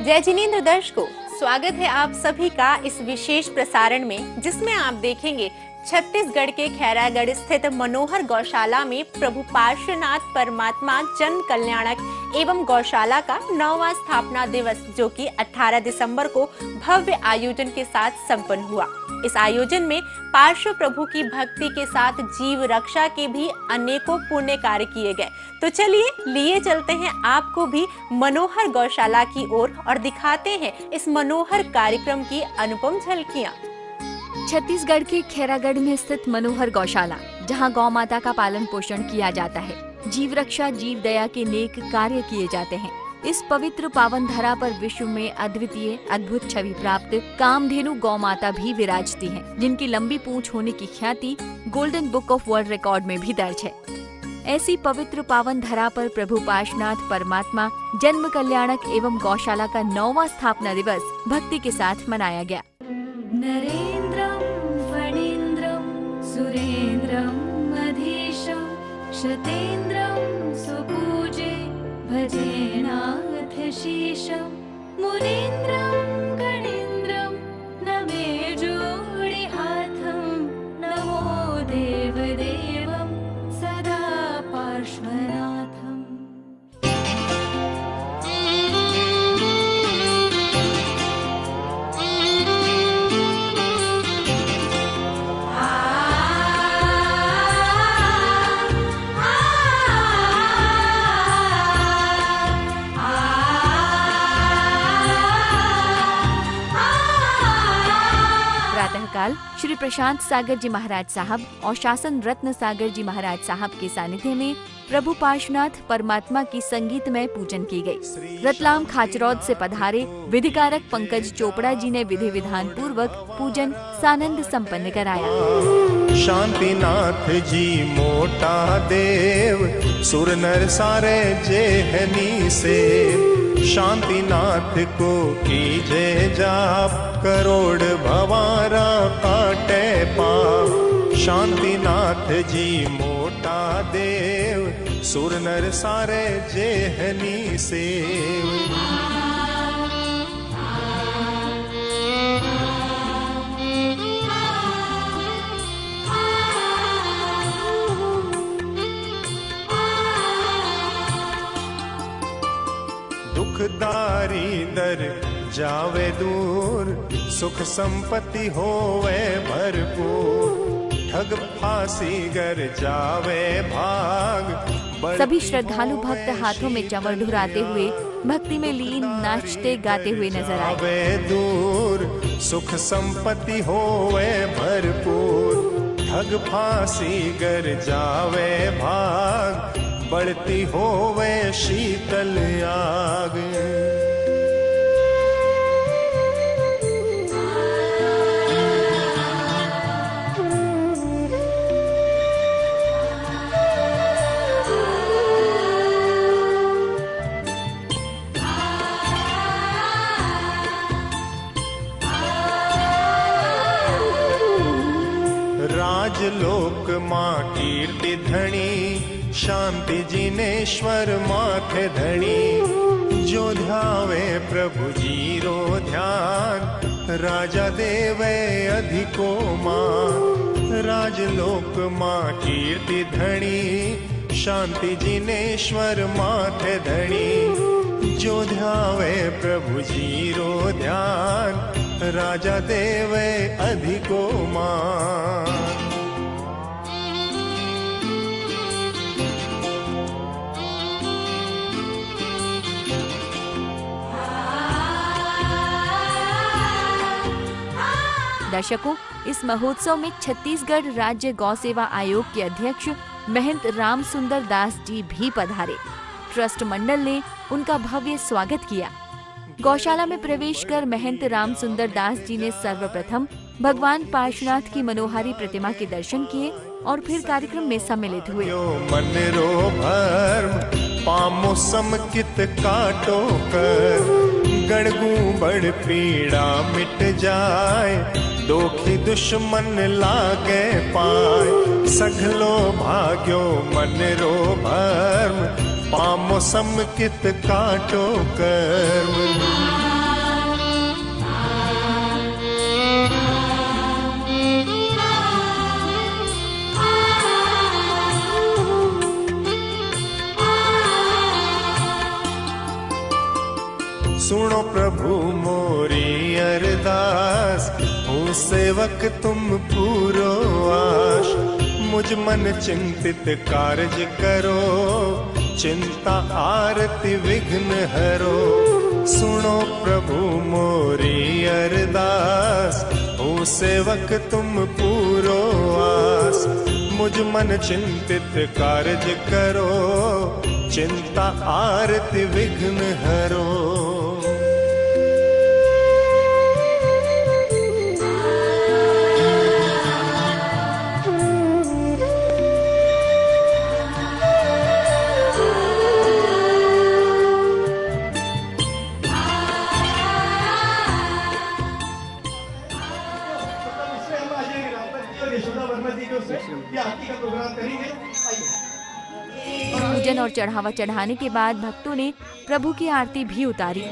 जय जिनेंद्र दर्शकों, स्वागत है आप सभी का इस विशेष प्रसारण में, जिसमें आप देखेंगे छत्तीसगढ़ के खैरागढ़ स्थित मनोहर गौशाला में प्रभु पार्श्वनाथ परमात्मा जन कल्याणक एवं गौशाला का 9वां स्थापना दिवस, जो कि 18 दिसंबर को भव्य आयोजन के साथ संपन्न हुआ। इस आयोजन में पार्श्व प्रभु की भक्ति के साथ जीव रक्षा के भी अनेकों पुण्य कार्य किए गए। तो चलिए लिए चलते हैं आपको भी मनोहर गौशाला की ओर और दिखाते हैं इस मनोहर कार्यक्रम की अनुपम झलकियां। छत्तीसगढ़ के खैरागढ़ में स्थित मनोहर गौशाला, जहां गौ माता का पालन पोषण किया जाता है, जीव रक्षा जीव दया के नेक कार्य किए जाते हैं। इस पवित्र पावन धरा पर विश्व में अद्वितीय अद्भुत छवि प्राप्त कामधेनु गौ माता भी विराजती हैं, जिनकी लंबी पूंछ होने की ख्याति golden book of world record में भी दर्ज है। ऐसी पवित्र पावन धरा पर प्रभु पार्श्वनाथ परमात्मा जन्म कल्याणक एवं गौशाला का 9वां स्थापना दिवस भक्ति के साथ मनाया गया। नरेन्द्रं फणीन्द्रं सुरेन्द्रं मधीशं शतेन्द्रं सुपूजे भजेनाथ शीशं मुनीन्द्रं गणेन्द्रं नमे जोड़ि हाथं नमो देवदेवं सदा पार्श्वनाथम्। प्रातःकाल श्री प्रशांत सागर जी महाराज साहब और शासन रत्न सागर जी महाराज साहब के सानिध्य में प्रभु पार्श्वनाथ परमात्मा की संगीतमय पूजन की गई। रतलाम खाचरौद से पधारे विधिकारक पंकज चोपड़ा जी ने विधि विधान पूर्वक पूजन सानंद संपन्न कराया। शांतिनाथ जी मोटा देव सुर नर सारे जेहनी से, शांतिनाथ को कीजे जाप करोड़ भवारा काटे पाप। शांतिनाथ जी मोटा देव सुर नर सारे जेहनी सेव। दुखदारी दर जावे दूर, सुख संपत्ति होवे भरपूर। ठग फांसी गर जावे भाग। सभी श्रद्धालु भक्त हाथों में चंवर ढुराते हुए भक्ति में लीन नाचते गाते हुए नजर आए। दूर सुख संपत्ति होवे भरपूर। ठग फांसी गर जावे भाग, बढ़ती होवे शीतल आग। राजलोक माँ कीर्ति धनी, शांति जिनेश्वर माथे धनी। जो ध्यावे प्रभु जीरो ध्यान, राजा देवे अधिको माँ। राजलोक माँ कीर्ति धनी, शांति जिनेश्वर माथे धनी। जो ध्यावे प्रभु जीरो ध्यान, राजा देवे अधिको माँ। दर्शकों, इस महोत्सव में छत्तीसगढ़ राज्य गौ सेवा आयोग के अध्यक्ष महंत राम सुंदर दास जी भी पधारे। ट्रस्ट मंडल ने उनका भव्य स्वागत किया। गौशाला में प्रवेश कर महंत राम सुंदर दास जी ने सर्वप्रथम भगवान पार्श्वनाथ की मनोहारी प्रतिमा के दर्शन किए और फिर कार्यक्रम में सम्मिलित हुए। मन रो भर्म पामो समकित काटो कर, गड़गू बड़ पीड़ा मिट जाए। दोखी दुश्मन लागे पाए, सघलो भाग्यो मन रो भर्म पामो समकित काटो कर्म। सुनो प्रभु मोरी अरदास, हूँ सेवक तुम पूरो आश। मुझ मन चिंतित कार्य करो, चिंता आरती विघ्न हरो। सुनो प्रभु मोरी अरदास, हूँ सेवक तुम पूरो आस। मुझ मन चिंतित कार्य करो, चिंता आरती विघ्न हरो। पूजन और चढ़ावा चढ़ाने के बाद भक्तों ने प्रभु की आरती भी उतारी।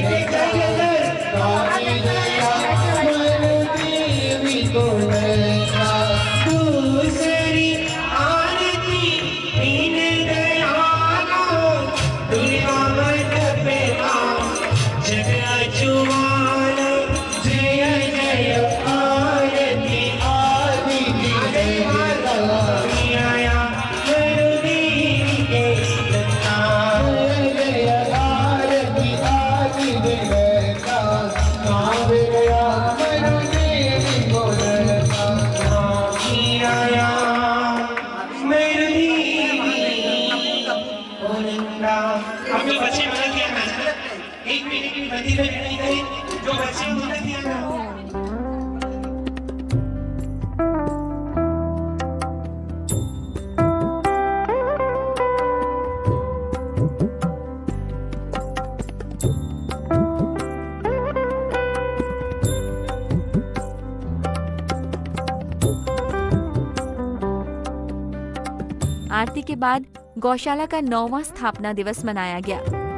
आरती के बाद गौशाला का 9वां स्थापना दिवस मनाया गया।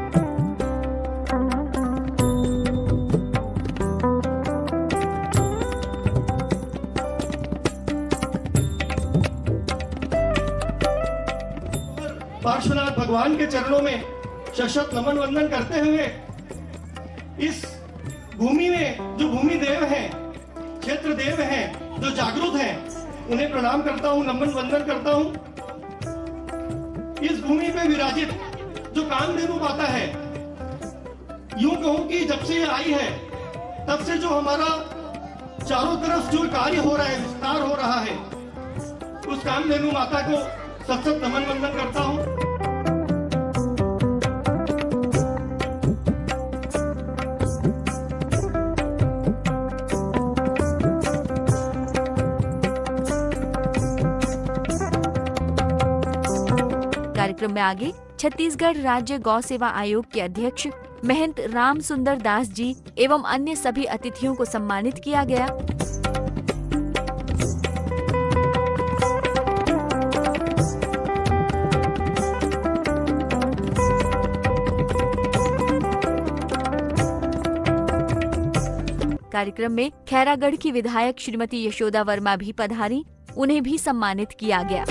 पार्श्वनाथ भगवान के चरणों में शत नमन वंदन करते हुए इस भूमि में जो भूमि देव हैं, क्षेत्र देव हैं, जो जागरूक हैं, उन्हें प्रणाम करता हूँ, नमन वंदन करता हूँ। इस भूमि पे विराजित जो कामधेनु माता है, यूं कहूं कि जब से ये आई है तब से जो हमारा चारों तरफ जो कार्य हो रहा है, विस्तार हो रहा है, उस कामधेनु माता को सत नमन वंदन करता हूं। कार्यक्रम में आगे छत्तीसगढ़ राज्य गौ सेवा आयोग के अध्यक्ष महंत राम सुंदर दास जी एवं अन्य सभी अतिथियों को सम्मानित किया गया। कार्यक्रम में खैरागढ़ की विधायक श्रीमती यशोदा वर्मा भी पधारी, उन्हें भी सम्मानित किया गया।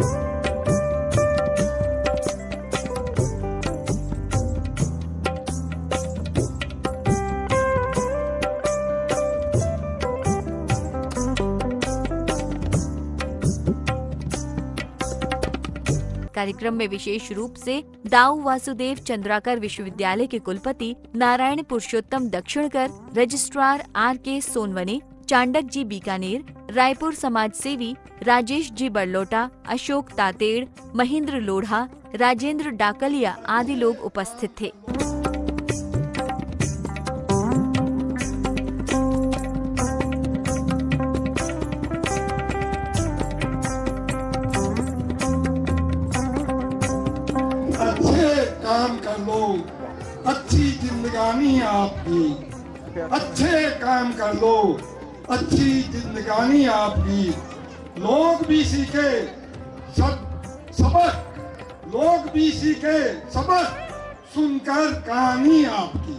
कार्यक्रम में विशेष रूप से दाऊ वासुदेव चंद्राकर विश्वविद्यालय के कुलपति नारायण पुरुषोत्तम दक्षिणकर, रजिस्ट्रार RK सोनवने, चांडक जी बीकानेर, रायपुर समाज सेवी राजेश जी बड़लोटा, अशोक तातेड़, महेंद्र लोढ़ा, राजेंद्र डाकलिया आदि लोग उपस्थित थे। काम कर लो, अच्छी जिंदगानी आपकी, अच्छे काम कर लो, अच्छी जिंदगानी आपकी। लोग भी सीखे सबक, लोग भी सीखे सबक, सुनकर कहानी आपकी।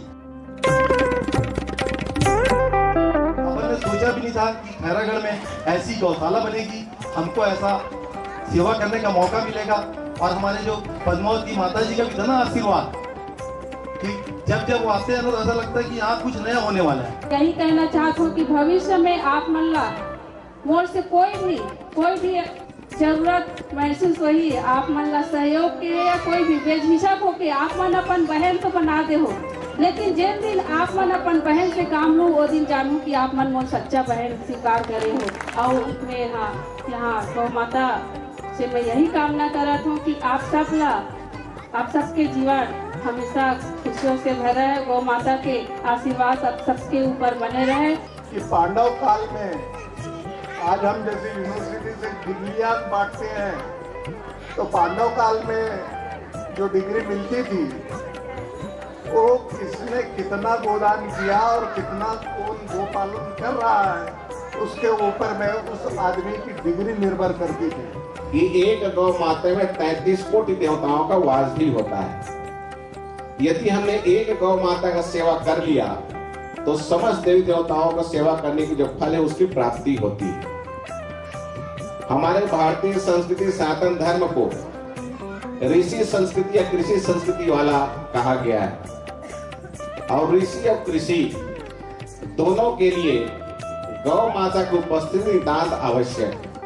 अपन ने सोचा भी नहीं था कि खैरागढ़ में ऐसी गौशाला बनेगी, हमको ऐसा सेवा करने का मौका मिलेगा और हमारे जो पद्मावती माता जी का भी था ना आशीर्वाद कि जब जब वो आते हैं ना तो ऐसा लगता है कि यहाँ कुछ नया होने वाला है। यही कहना चाहता हूँ कि भविष्य में आप मन ला मोर से कोई भी जरूरत महसूस हुई, आप मन ला सहयोग के या कोई भी बेझिझक हो के आप मन अपन बहन तो बना दे हो, लेकिन जिन दिन आप मन अपन बहन से काम लो वो दिन जानू कि आप मन मोर सच्चा बहन स्वीकार करे हो। और उसमें यहाँ गौ माता से मैं यही कामना करत हूँ कि आप सबके जीवन हमेशा खुशियों से भरे रहे, गौ माता के आशीर्वाद आप सबके ऊपर बने रहे। कि पांडव काल में आज हम जैसे यूनिवर्सिटी से डिग्रियां बांटते हैं, तो पांडव काल में जो डिग्री मिलती थी वो किसने कितना गोदान किया और कितना कौन गोपालन कर रहा है उसके ऊपर में उस आदमी की डिग्री निर्भर करती थी। कि एक गौ माता में 33 कोटि देवताओं का वास भी होता है। यदि हमने एक गौ माता का सेवा कर लिया तो समस्त देवी देवताओं का सेवा करने की जो फल है उसकी प्राप्ति होती है। हमारे भारतीय संस्कृति सनातन धर्म को ऋषि संस्कृति या कृषि संस्कृति वाला कहा गया है और ऋषि और कृषि दोनों के लिए गौ माता की उपस्थिति नितांत आवश्यक है।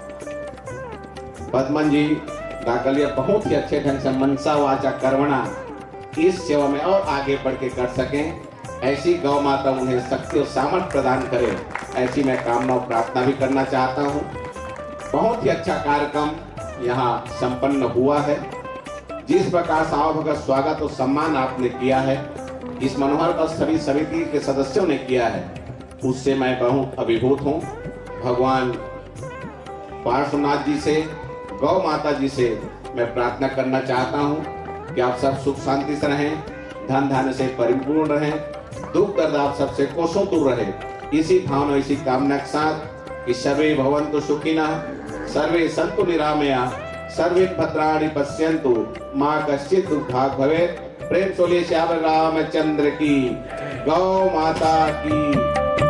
पद्मन जी डाकलिया बहुत ही अच्छे ढंग से मनसा वाचा कर्मणा इस सेवा में और आगे बढ़ के कर सकें, ऐसी गौ माता उन्हें शक्ति और सामर्थ्य प्रदान करे, ऐसी मैं कामना और प्रार्थना भी करना चाहता हूँ। बहुत ही अच्छा कार्यक्रम यहाँ संपन्न हुआ है। जिस प्रकार साहब का स्वागत और सम्मान आपने किया है, इस मनोहर का सभी समिति के सदस्यों ने किया है, उससे मैं बहुत अभिभूत हूँ। भगवान पार्श्वनाथ जी से, गौ माता जी से मैं प्रार्थना करना चाहता हूँ कि आप सब सुख शांति से रहें, धन धान्य से परिपूर्ण रहें, दुख दर्द आप सबसे कोसों दूर रहे। इसी भावना इसी कामना के साथ कि सर्वे भवन्तु सुखिनः, सर्वे सन्तु निरामया, सर्वे भद्राणि पश्यन्तु, मां कश्चित् दुर्भाग् भवेत्। प्रेम सोले श्याम रामचंद्र की, गौ माता की।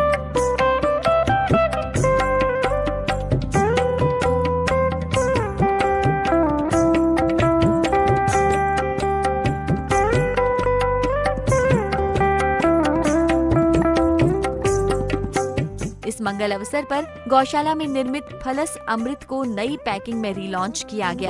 इस मंगल अवसर पर गौशाला में निर्मित फलस अमृत को नई पैकिंग में रीलॉन्च किया गया।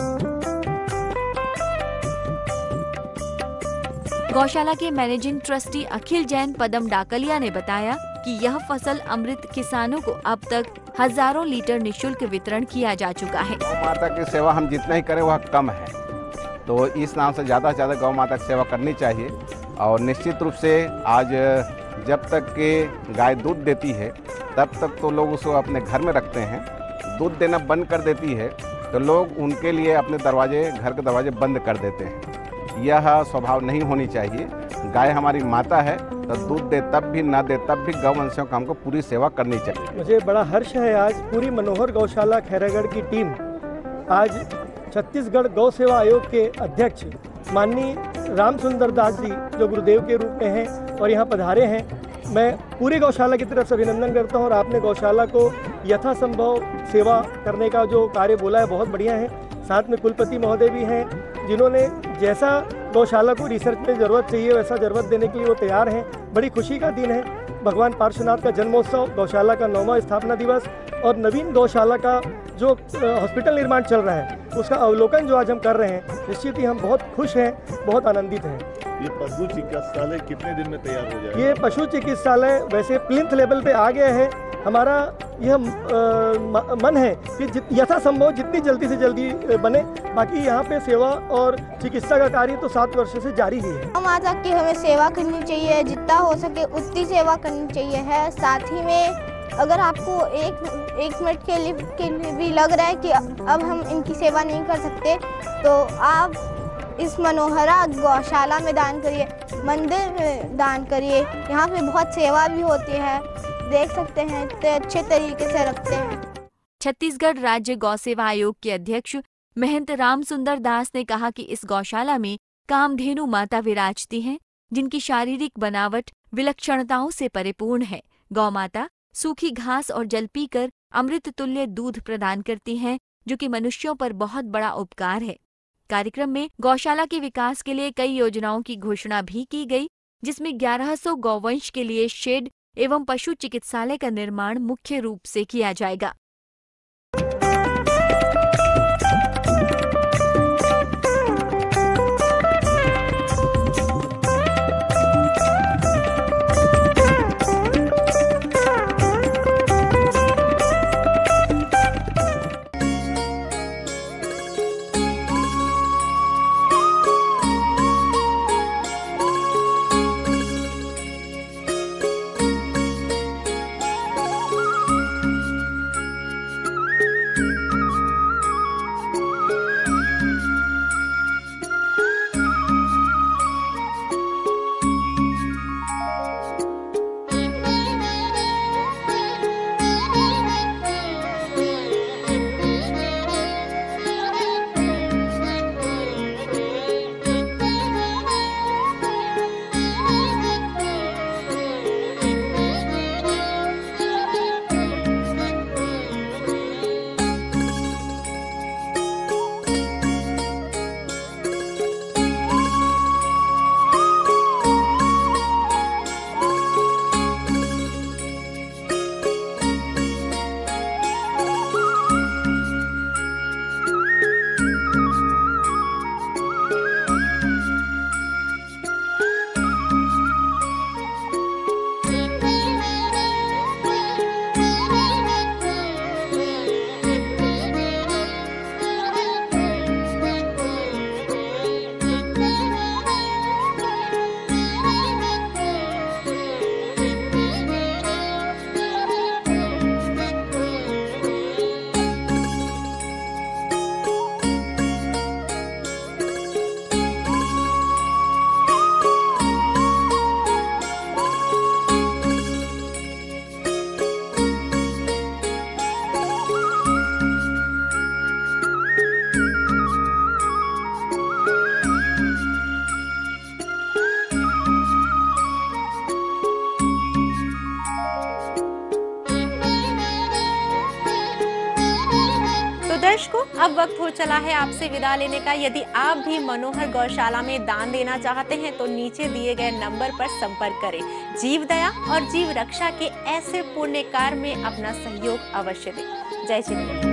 गौशाला के मैनेजिंग ट्रस्टी अखिल जैन पदम डाकलिया ने बताया कि यह फसल अमृत किसानों को अब तक हजारों लीटर निशुल्क वितरण किया जा चुका है। गौ माता की सेवा हम जितना ही करें वह कम है, तो इस नाम से ज़्यादा से ज़्यादा गौ माता की सेवा करनी चाहिए। और निश्चित रूप से आज जब तक के गाय दूध देती है तब तक तो लोग उसको अपने घर में रखते हैं, दूध देना बंद कर देती है तो लोग उनके लिए अपने दरवाजे, घर के दरवाजे बंद कर देते हैं। यह स्वभाव नहीं होनी चाहिए। गाय हमारी माता है तो दूध दे तब भी, ना दे तब भी, गौवंशियों का हमको पूरी सेवा करनी चाहिए। मुझे बड़ा हर्ष है, आज पूरी मनोहर गौशाला खैरागढ़ की टीम आज छत्तीसगढ़ गौ सेवा आयोग के अध्यक्ष माननीय राम सुंदर दास जी जो गुरुदेव के रूप में हैं और यहाँ पधारे हैं, मैं पूरी गौशाला की तरफ से अभिनंदन करता हूँ। और आपने गौशाला को यथासंभव सेवा करने का जो कार्य बोला है बहुत बढ़िया है। साथ में कुलपति महोदय भी हैं जिन्होंने जैसा गौशाला को रिसर्च में ज़रूरत चाहिए वैसा ज़रूरत देने के लिए वो तैयार हैं। बड़ी खुशी का दिन है। भगवान पार्श्वनाथ का जन्मोत्सव, गौशाला का 9वां स्थापना दिवस और नवीन गौशाला का जो हॉस्पिटल निर्माण चल रहा है उसका अवलोकन जो आज हम कर रहे हैं, निश्चित ही हम बहुत खुश हैं, बहुत आनंदित हैं। ये पशु चिकित्सालय कितने दिन में तैयार हो जाएगा? ये पशु चिकित्सालय वैसे प्लिंथ लेवल पे आ गया है। हमारा यह मन है कि यथासंभव जितनी जल्दी से जल्दी बने। बाकी यहाँ पे सेवा और चिकित्सा का कार्य तो 7 वर्ष से जारी ही है। गौ माता की हमें सेवा करनी चाहिए, जितना हो सके उतनी सेवा करनी चाहिए है। साथ ही में अगर आपको एक मिनट के लिए भी लग रहा है कि अब हम इनकी सेवा नहीं कर सकते तो आप इस मनोहरा गौशाला में दान करिए, मंदिर में दान करिए। यहाँ पे बहुत सेवा भी होती है, देख सकते हैं इतने अच्छे तरीके से रखते हैं। छत्तीसगढ़ राज्य गौ सेवा आयोग के अध्यक्ष महंत राम सुंदर दास ने कहा कि इस गौशाला में कामधेनु माता विराजती हैं, जिनकी शारीरिक बनावट विलक्षणताओं से परिपूर्ण है। गौ माता सूखी घास और जल पीकर अमृत तुल्य दूध प्रदान करती हैं, जो कि मनुष्यों पर बहुत बड़ा उपकार है। कार्यक्रम में गौशाला के विकास के लिए कई योजनाओं की घोषणा भी की गई, जिसमें 1100 गौवंश के लिए शेड एवं पशु चिकित्सालय का निर्माण मुख्य रूप से किया जाएगा। दर्शकों, अब वक्त हो चला है आपसे विदा लेने का। यदि आप भी मनोहर गौशाला में दान देना चाहते हैं तो नीचे दिए गए नंबर पर संपर्क करें। जीव दया और जीव रक्षा के ऐसे पुण्य कार्य में अपना सहयोग अवश्य दें। जय श्री राम।